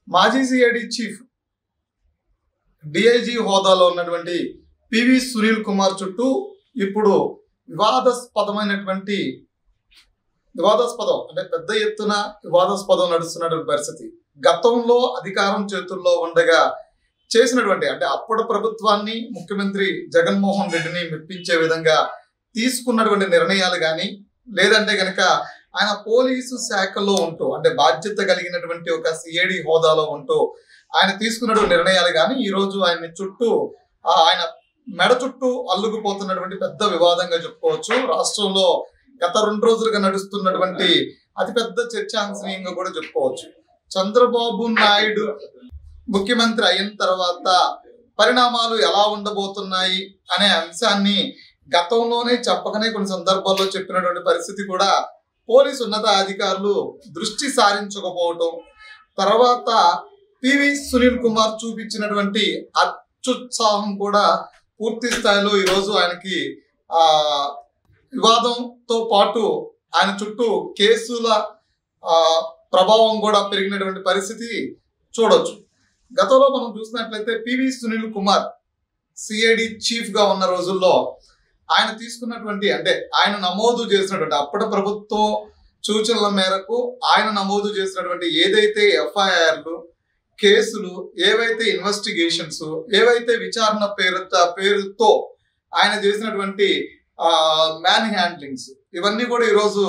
మాజీ CID chief DIG హోదాలో ఉన్నటువంటి పివి సునీల్ కుమార్ చుట్టూ ఇప్పుడు వివాదాస్పదం అంటే పెద్ద ఎత్తున వివాదాస్పదం నడుస్తున్నటువంటి పరిస్థితి. గతంలో అధికారం చేతుల్లో ఉండగా చేసినటువంటి అంటే అప్పుడు ప్రభుత్వాన్ని ముఖ్యమంత్రి జగన్మోహన్ రెడ్డిని మెప్పించే విధంగా తీసుకున్నటువంటి నిర్ణయాలు కానీ, లేదంటే కనుక ఆయన పోలీసు శాఖలో ఉంటూ అంటే బాధ్యత కలిగినటువంటి ఒక సిఐడి హోదాలో ఉంటూ ఆయన తీసుకున్నటువంటి నిర్ణయాలు కానీ ఈరోజు ఆయన మెడ చుట్టూ అల్లుకుపోతున్నటువంటి పెద్ద వివాదంగా చెప్పుకోవచ్చు. రాష్ట్రంలో గత 2 రోజులుగా నడుస్తున్నటువంటి అతిపెద్ద చర్చాంశనీయంగా కూడా చెప్పుకోవచ్చు. చంద్రబాబు నాయుడు ముఖ్యమంత్రి అయిన తర్వాత పరిణామాలు ఎలా ఉండబోతున్నాయి అనే అంశాన్ని గతంలోనే చెప్పకనే కొన్ని సందర్భాల్లో చెప్పినటువంటి పరిస్థితి కూడా పోలీసు ఉన్నతాధికారులు దృష్టి సారించకపోవటం, తర్వాత పివి సునీల్ కుమార్ చూపించినటువంటి అత్యుత్సాహం కూడా పూర్తి స్థాయిలో ఈరోజు ఆయనకి వివాదంతో పాటు ఆయన చుట్టూ కేసుల ప్రభావం కూడా పెరిగినటువంటి పరిస్థితి చూడొచ్చు. గతంలో మనం చూసినట్లయితే PV Sunil Kumar CID chief గా ఉన్న రోజుల్లో ఆయన తీసుకున్నటువంటి అంటే ఆయన నమోదు చేసినటువంటి అప్పటి ప్రభుత్వం సూచనల మేరకు ఆయన నమోదు చేసినటువంటి ఏదైతే ఎఫ్ఐఆర్లు, కేసులు, ఏవైతే ఇన్వెస్టిగేషన్స్, ఏవైతే విచారణ పేరుతో ఆయన చేసినటువంటి మ్యాన్ హ్యాండ్లింగ్స్, ఇవన్నీ కూడా ఈరోజు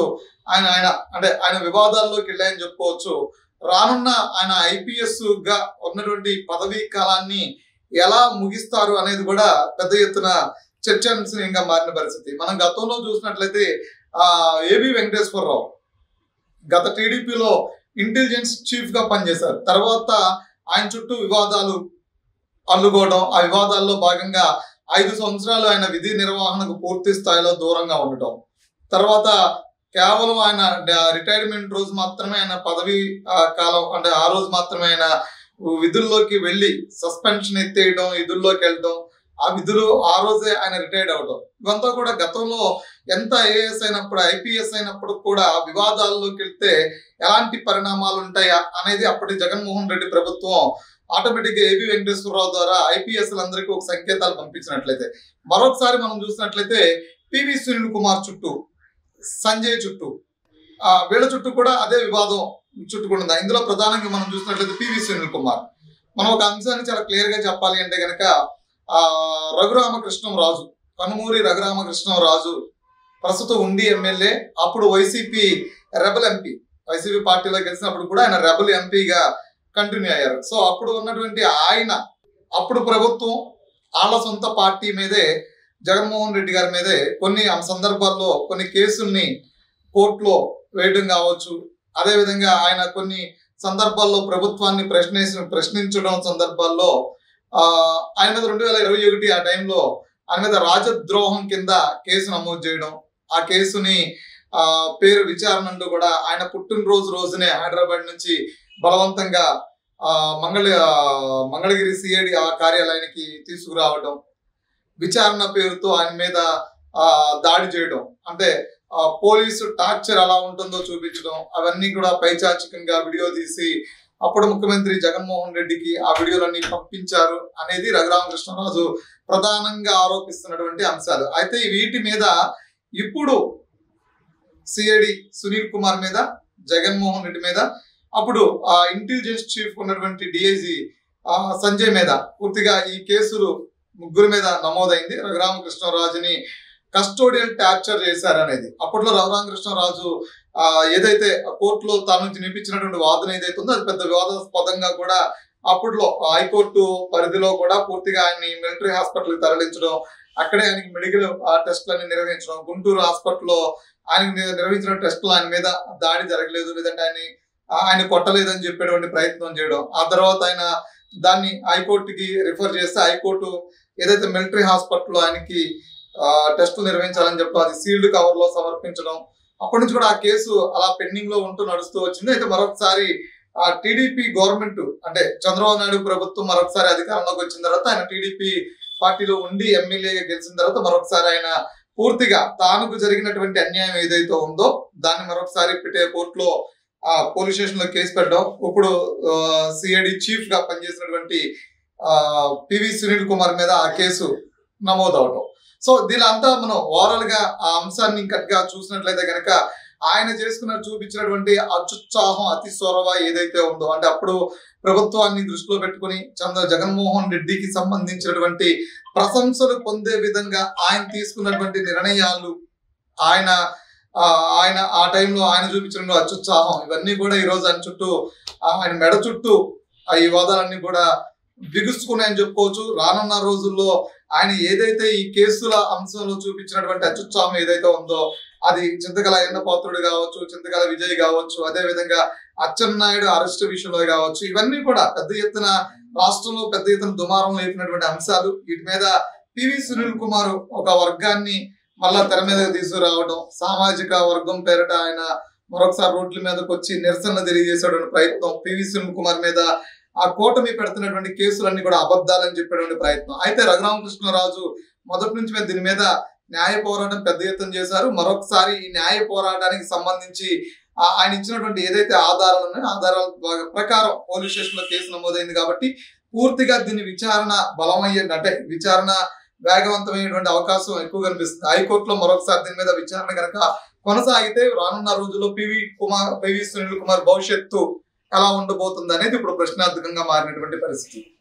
ఆయన వివాదాల్లోకి వెళ్ళాయని చెప్పుకోవచ్చు. రానున్న ఆయన ఐపీఎస్ గా ఉన్నటువంటి పదవీ కాలాన్ని ఎలా ముగిస్తారు అనేది కూడా పెద్ద ఎత్తున చర్చాంశనీయంగా మారిన పరిస్థితి. మనం గతంలో చూసినట్లయితే ఏబి వెంకటేశ్వరరావు గత టీడీపీలో ఇంటెలిజెన్స్ చీఫ్ గా పనిచేశారు. తర్వాత ఆయన చుట్టూ వివాదాలు అల్లుకోవడం, ఆ వివాదాల్లో భాగంగా 5 సంవత్సరాలు ఆయన విధి నిర్వహణకు పూర్తి స్థాయిలో దూరంగా ఉండటం, తర్వాత కేవలం ఆయన రిటైర్మెంట్ రోజు మాత్రమే ఆయన పదవి కాలం అంటే ఆ రోజు మాత్రమే ఆయన విధుల్లోకి వెళ్ళి సస్పెన్షన్ ఎత్తేయడం, విధుల్లోకి వెళ్ళడం, ఆ విధులు ఆ రోజే ఆయన రిటైర్డ్ అవడం, ఇవంతా కూడా గతంలో ఎంత ఐఏఎస్ అయినప్పుడు ఐపీఎస్ అయినప్పుడు కూడా వివాదాల్లోకి వెళ్తే ఎలాంటి పరిణామాలు ఉంటాయా అనేది అప్పటి జగన్మోహన్ రెడ్డి ప్రభుత్వం ఆటోమేటిక్ గా ఏబి వెంకటేశ్వరరావు ద్వారా ఐపీఎస్ అందరికీ ఒక సంకేతాలు పంపించినట్లయితే, మరొకసారి మనం చూసినట్లయితే పివి సునీల్ కుమార్ చుట్టూ, సంజయ్ చుట్టూ, వీళ్ళ చుట్టూ కూడా అదే వివాదం చుట్టుకుంటుంది. ఇందులో ప్రధానంగా మనం చూసినట్లయితే పివి సునీల్ కుమార్, మనం ఒక అంశాన్ని చాలా క్లియర్ గా చెప్పాలి అంటే కనుక రఘురామకృష్ణంరాజు, కనుమూరి రఘురామకృష్ణంరాజు ప్రస్తుతం ఉండి ఎమ్మెల్యే, అప్పుడు వైసీపీ రెబల్ ఎంపీ, వైసీపీ పార్టీలో గెలిచినప్పుడు కూడా ఆయన రెబల్ ఎంపీగా కంటిన్యూ అయ్యారు. సో అప్పుడు ఉన్నటువంటి ఆయన అప్పుడు ప్రభుత్వం వాళ్ళ సొంత పార్టీ మీదే, జగన్మోహన్ రెడ్డి గారి మీదే కొన్ని సందర్భాల్లో కొన్ని కేసుల్ని కోర్టులో వేయడం కావచ్చు, అదేవిధంగా ఆయన కొన్ని సందర్భాల్లో ప్రభుత్వాన్ని ప్రశ్నించడం సందర్భాల్లో ఆయన మీద 2021 ఆ టైంలో ఆయన మీద రాజద్రోహం కింద కేసు నమోదు చేయడం, ఆ కేసుని పేరు విచారణ అంటూ కూడా ఆయన పుట్టినరోజు రోజునే హైదరాబాద్ నుంచి బలవంతంగా మంగళగిరి సిఐడి కార్యాలయానికి తీసుకురావడం, విచారణ పేరుతో ఆయన మీద దాడి చేయడం, అంటే పోలీసు టార్చర్ ఎలా ఉంటుందో చూపించడం, అవన్నీ కూడా పైచాచికంగా వీడియో తీసి అప్పుడు ముఖ్యమంత్రి జగన్మోహన్ రెడ్డికి ఆ వీడియోలన్నీ పంపించారు అనేది రఘురామకృష్ణరాజు ప్రధానంగా ఆరోపిస్తున్నటువంటి అంశాలు. అయితే వీటి మీద ఇప్పుడు సిఐడి సునీల్ కుమార్ మీద, జగన్మోహన్ రెడ్డి మీద, అప్పుడు ఇంటెలిజెన్స్ చీఫ్ ఉన్నటువంటి డిఐజీ సంజయ్ మీద పూర్తిగా ఈ కేసులు ముగ్గురు మీద నమోదైంది. రఘురామకృష్ణరాజుని కస్టోడియల్ టార్చర్ చేశారనేది అప్పట్లో రఘురామకృష్ణరాజు ఏదైతే కోర్టులో తాను నుంచి వినిపించినటువంటి వాదన ఏదైతే ఉందో అది పెద్ద వివాదాస్పదంగా కూడా అప్పట్లో హైకోర్టు పరిధిలో కూడా పూర్తిగా ఆయన్ని మిలిటరీ హాస్పిటల్కి తరలించడం, అక్కడే ఆయనకి మెడికల్ టెస్టులన్నీ నిర్వహించడం, గుంటూరు హాస్పిటల్లో ఆయనకి నిర్వహించిన టెస్టులు ఆయన మీద దాడి జరగలేదు, లేదంటే ఆయన కొట్టలేదని చెప్పేటువంటి ప్రయత్నం చేయడం, ఆ తర్వాత ఆయన దాన్ని హైకోర్టుకి రిఫర్ చేస్తే హైకోర్టు ఏదైతే మిలిటరీ హాస్పిటల్లో ఆయనకి టెస్టులు నిర్వహించాలని చెప్పి అది సీల్డ్ కవర్ లో సమర్పించడం, అప్పటి నుంచి కూడా ఆ కేసు అలా పెండింగ్ లో ఉంటూ నడుస్తూ వచ్చింది. అయితే మరొకసారి టీడీపీ గవర్నమెంట్ అంటే చంద్రబాబు నాయుడు ప్రభుత్వం మరొకసారి అధికారంలోకి వచ్చిన తర్వాత ఆయన టీడీపీ పార్టీలో ఉండి ఎమ్మెల్యేగా గెలిచిన తర్వాత మరొకసారి ఆయన పూర్తిగా తానుకు జరిగినటువంటి అన్యాయం ఏదైతే ఉందో దాన్ని మరొకసారి కోర్టులో ఆ పోలీస్ స్టేషన్ లో కేసు పెట్టడం, ఇప్పుడు సిఐడి చీఫ్ గా పనిచేసినటువంటి పివి సునీల్ కుమార్ మీద ఆ కేసు నమోదవటం. సో దీని అంతా మనం ఓవరాల్ గా ఆ అంశాన్ని గట్టిగా చూసినట్లయితే కనుక ఆయన చూపించినటువంటి అత్యుత్సాహం, అతి సొరవ ఏదైతే ఉందో, అంటే అప్పుడు ప్రభుత్వాన్ని దృష్టిలో పెట్టుకుని జగన్మోహన్ రెడ్డికి సంబంధించినటువంటి ప్రశంసలు పొందే విధంగా ఆయన తీసుకున్నటువంటి నిర్ణయాలు, ఆయన ఆయన ఆ టైంలో ఆయన చూపించిన అత్యుత్సాహం, ఇవన్నీ కూడా ఈ రోజు ఆయన చుట్టూ, ఆయన మెడ చుట్టూ ఈ వాదాలన్నీ కూడా బిగుసుకున్నాయని చెప్పుకోవచ్చు. రానున్న రోజుల్లో ఆయన ఏదైతే ఈ కేసుల అంశంలో చూపించినటువంటి అత్యుత్సాహం ఏదైతే ఉందో, అది చింతకల అయ్యన్నపాత్రుడు కావచ్చు, చింతకల విజయ్ కావచ్చు, అదే విధంగా అచ్చెన్నాయుడు అరెస్ట్ విషయంలో కావచ్చు, ఇవన్నీ కూడా పెద్ద ఎత్తున రాష్ట్రంలో పెద్ద ఎత్తున దుమారం లేపినటువంటి అంశాలు. వీటి మీద పివి సునీల్ కుమార్ ఒక వర్గాన్ని మళ్ళా తెర మీద తీసుకురావడం, సామాజిక వర్గం పేరిట ఆయన మరొకసారి రోడ్ల మీదకి వచ్చి నిరసన తెలియజేసేటువంటి ప్రయత్నం, పివి సునీల్ కుమార్ మీద ఆ కూటమి పెడుతున్నటువంటి కేసులన్నీ కూడా అబద్ధాలని చెప్పేటువంటి ప్రయత్నం. అయితే రఘురామకృష్ణరాజు మొదటి నుంచి దీని మీద న్యాయ పోరాటం పెద్ద ఎత్తున చేశారు. మరొకసారి ఈ న్యాయ పోరాటానికి సంబంధించి ఆయన ఇచ్చినటువంటి ఏదైతే ఆధారాలు ఉన్నాయో ఆధారాల ప్రకారం పోలీస్ స్టేషన్ లో కేసు నమోదైంది కాబట్టి పూర్తిగా దీని విచారణ బలమయ్యేటంటే విచారణ వేగవంతమైనటువంటి అవకాశం ఎక్కువ కనిపిస్తుంది. హైకోర్టులో మరొకసారి దీని మీద విచారణ కనుక కొనసాగితే రానున్న రోజుల్లో పివి సునీల్ కుమార్ భవిష్యత్తు ఎలా ఉండబోతుంది అనేది ఇప్పుడు ప్రశ్నార్థకంగా మారినటువంటి పరిస్థితి.